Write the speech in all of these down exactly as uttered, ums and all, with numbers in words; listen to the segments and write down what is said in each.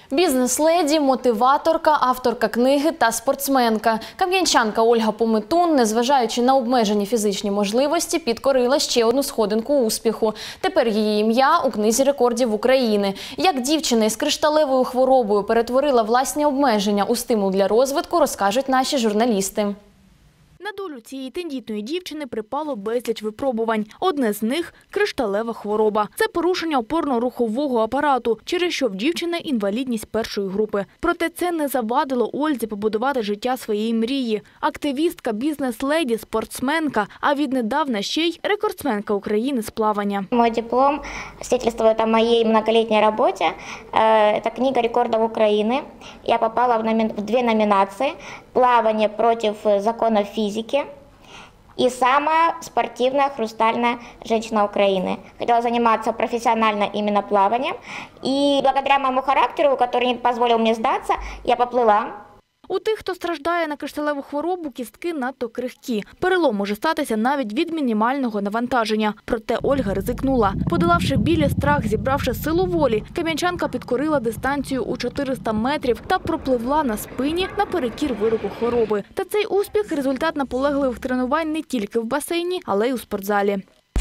Бізнес-леді, мотиваторка, авторка книги та спортсменка. Кам'янчанка Ольга Пометун, незважаючи на обмежені фізичні можливості, підкорила ще одну сходинку успіху. Тепер її ім'я у книзі рекордів України. Як дівчина із кришталевою хворобою перетворила власні обмеження у стимул для розвитку, розкажуть наші журналісти. На долю цієї тендітної дівчини припало безліч випробувань. Одне з них – кришталева хвороба. Це порушення опорно-рухового апарату, через що в дівчини інвалідність першої групи. Проте це не завадило Ользі побудувати життя своєї мрії. Активістка, бізнес-леді, спортсменка, а віднедавна ще й рекордсменка України з плавання. Мой диплом свидетельствует о моей многолетней работе. Это книга рекордов Украины. Я попала в две номинации – плавание против законов физики и самая спортивная хрустальная женщина Украины. Хотела заниматься профессионально именно плаванием. И благодаря моему характеру, который не позволил мне сдаться, я поплыла. У тих, хто страждає на кришталеву хворобу, кістки надто крихкі. Перелом може статися навіть від мінімального навантаження. Проте Ольга ризикнула. Подолавши біль і страх, зібравши силу волі, кам'янчанка підкорила дистанцію у чотириста метрів та пропливла на спині наперекір вироку хвороби. Та цей успіх – результат наполегливих тренувань не тільки в басейні, але й у спортзалі.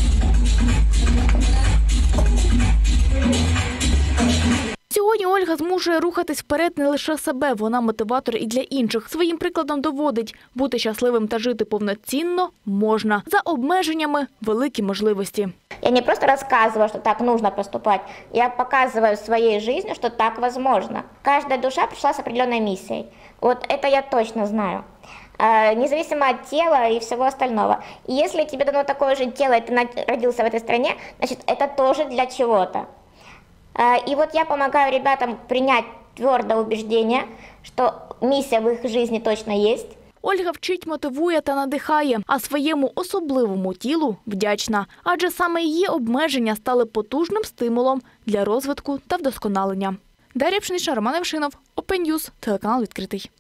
Сьогодні Ольга змушує рухатись вперед не лише себе, вона мотиватор і для інших. Своїм прикладом доводить, бути щасливим та жити повноцінно можна. За обмеженнями – великі можливості. Я не просто рассказываю, что так нужно поступать, я показываю своей жизнью, что так возможно. Каждая душа пришла с определенной миссией. Вот это я точно знаю. Независимо от тела и всего остального. И если тебе дано такое же тело, и ты родился в этой стране, значит, это тоже для чего-то. И вот я помогаю ребятам принять твердое убеждение, что миссия в их жизни точно есть. Ольга вчить, мотивує та надихає, а своєму особливому тілу вдячна. Адже саме її обмеження стали потужним стимулом для розвитку та вдосконалення. Дар'я Пшенична, Роман Евшинов, Open News, телеканал «Відкритий».